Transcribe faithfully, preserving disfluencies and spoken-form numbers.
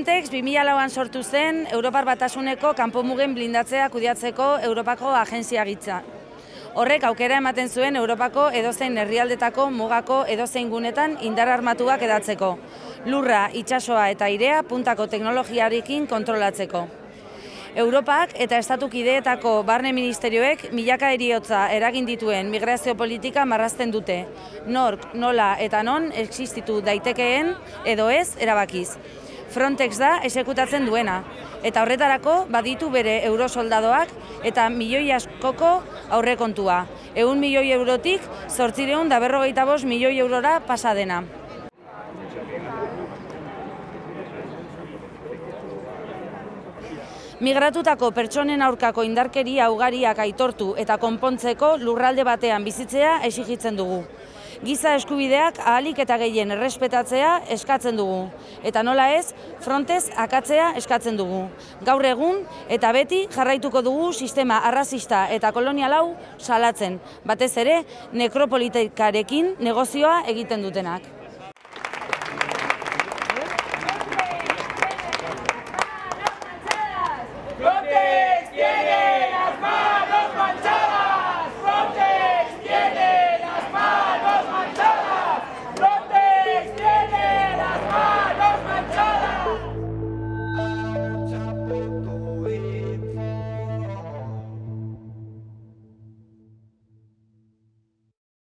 Frontex bi mila lauan sortu zen Europar Batasuneko kanpomugen blindatzea kudeatzeko Europako agentzia gitza. Horrek aukera ematen zuen Europako edozein herrialdetako mugako edozein gunetan indar armatuak edatzeko, lurra, itsasoa eta airea puntako teknologiarekin kontrolatzeko. Europak eta estatukideetako barne ministerioek milaka heriotza eragin dituen migrazio politika marrazten dute, nork, nola eta non existitu daitekeen edo ez erabakiz. Frontex da esekutatzen duena, eta horretarako baditu bere eurosoldadoak eta milioi askoko aurrekontua, ehun milioi eurotik zortziehun eta berrogeita bost milioi eurora pasa dena. Migratutako pertsonen aurkako indarkeria ugariak aitortu eta konpontzeko lurralde batean bizitzea exigitzen dugu. Giza eskubideak ahalik eta gehien errespetatzea eskatzen dugu, eta nola ez, Frontex akatzea eskatzen dugu. Gaur egun eta beti jarraituko dugu sistema arrazista eta kolonial hau salatzen, batez ere nekropolitikarekin negozioa egiten dutenak.